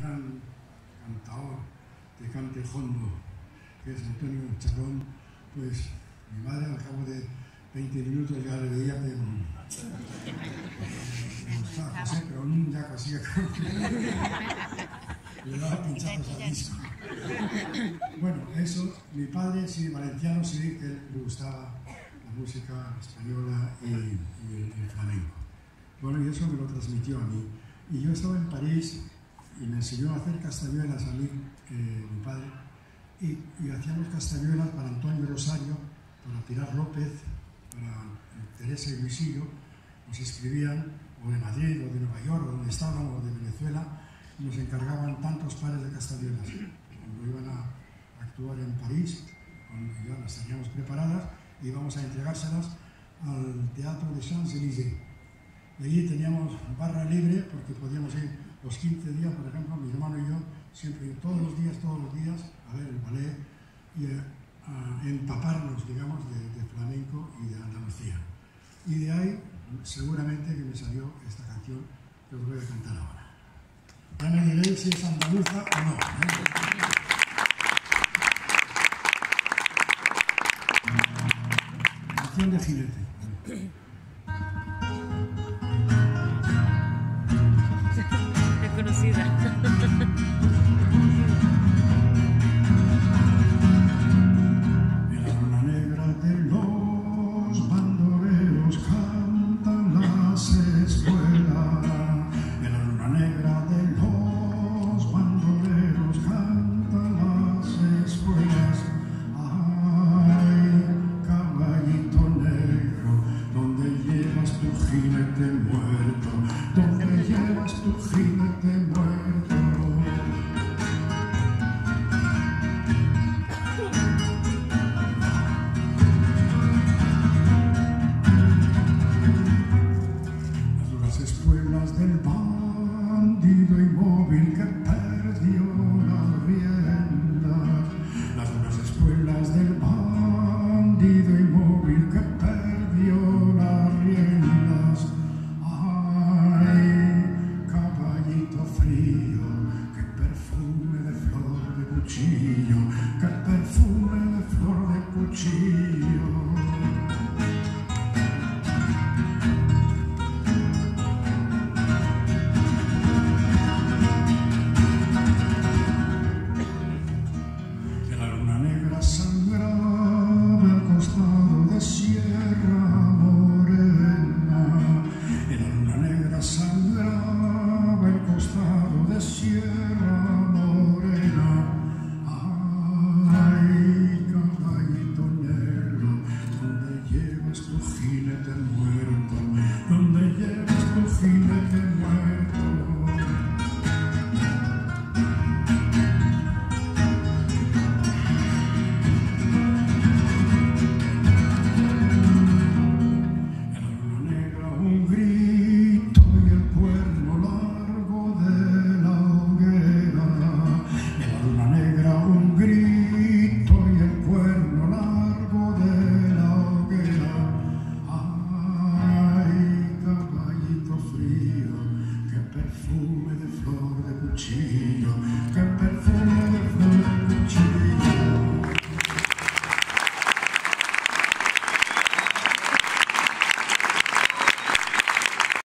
gran cantador de cante hondo, que es Antonio Charrón, pues mi madre al cabo de 20 minutos ya le veía que me gustaba José, pero ya cosía le daba pinchazos al disco. Bueno, eso, mi padre, sí, valenciano, sí que le gustaba la música española y el flamenco. Bueno, y eso me lo transmitió a mí. Y yo estaba en París y me enseñó a hacer castañuelas a mí, mi padre, y hacíamos castañuelas para Antonio Rosario, para Pilar López, para Teresa y Luisillo. Nos escribían o de Madrid, o de Nueva York, o donde estaban, o de Venezuela, y nos encargaban tantos pares de castañuelas. Cuando iban a actuar en París, cuando ya las teníamos preparadas, íbamos a entregárselas al Teatro de Champs-Élysées. Y allí teníamos barra libre porque podíamos ir los 15 días, por ejemplo, mi hermano y yo, siempre todos los días, a ver el ballet y a empaparnos, digamos, de flamenco y de Andalucía. Y de ahí, seguramente que me salió esta canción que os voy a cantar ahora. Ya me diréis si es andaluza o no. Canción de jinete. Conocida. En la luna negra de los bandoleros cantan las escuelas. En la luna negra de los bandoleros cantan las escuelas. Ay, caballito negro, ¿dónde llevas tu jinete muerto? ¿Dónde llevas tu jinete muerto? Las espuelas del bandido inmóvil que perdió las riendas. Las duras espuelas del bandido inmóvil que perdió las riendas. Ay, caballito frío, qué perfume de flor de cuchillo, qué perfume de flor de cuchillo. Sangraba el costado de Sierra Morena. En la luna negra sangraba el costado de Sierra Morena. Ay, caballito negro, ¿dónde llevas tu jinete muerto? ¿Dónde llevas tu jinete muerto? Perfume de flor de cuchillo, qué perfume